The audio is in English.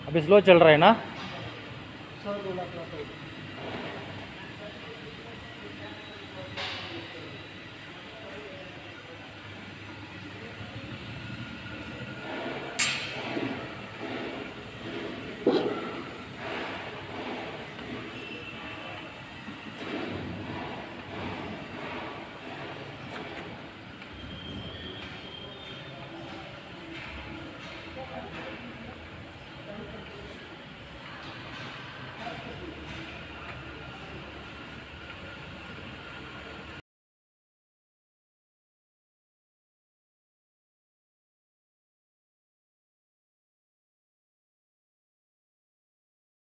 अभी स्लो चल रहा है ना। सर बोला था तो